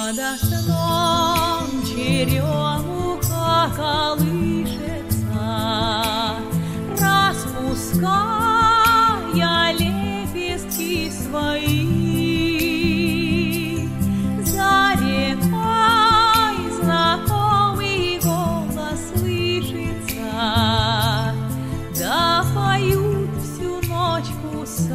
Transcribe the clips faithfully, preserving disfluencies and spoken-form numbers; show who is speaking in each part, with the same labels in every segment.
Speaker 1: Над окном черемуха колышется, распуская лепестки свои. За рекой знакомый голос слышится, да поют всю ночку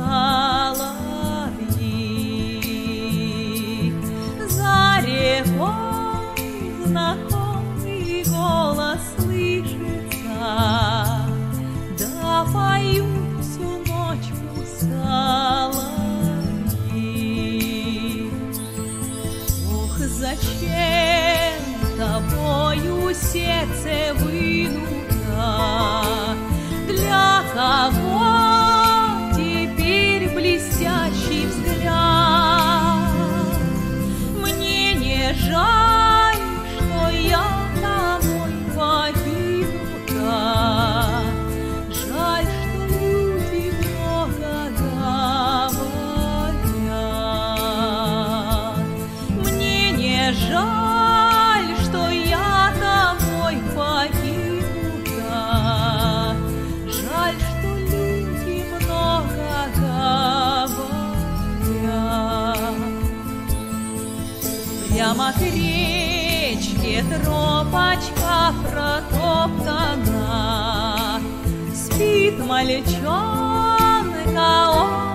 Speaker 1: соловьи. За рекой знакомый голос слышится, да поют всю ночку соловьи. Ох, зачем тобою сердце вынуто? Для кого теперь блестящий взгляд? Мне не жаль, что я тобой покинута, жаль, что люди много говорят. Мне не жаль, что я тобой покинута, жаль, что люди много говорят. Прямо к речке тропочка протоптана, спит мальчонка, он